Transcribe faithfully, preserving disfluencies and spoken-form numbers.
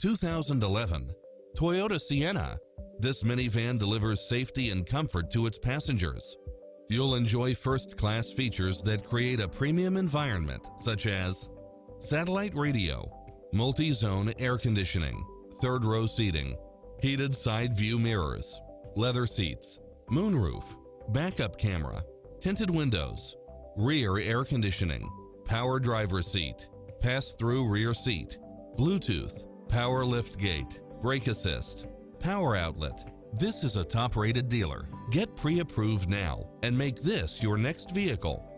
two thousand eleven Toyota Sienna. This minivan delivers safety and comfort to its passengers. You'll enjoy first-class features that create a premium environment, such as satellite radio, multi-zone air conditioning, third-row seating, heated side view mirrors, leather seats, moonroof, backup camera, tinted windows, rear air conditioning, power driver seat, pass-through rear seat, Bluetooth, power liftgate, brake assist, power outlet. This is a top-rated dealer. Get pre-approved now and make this your next vehicle.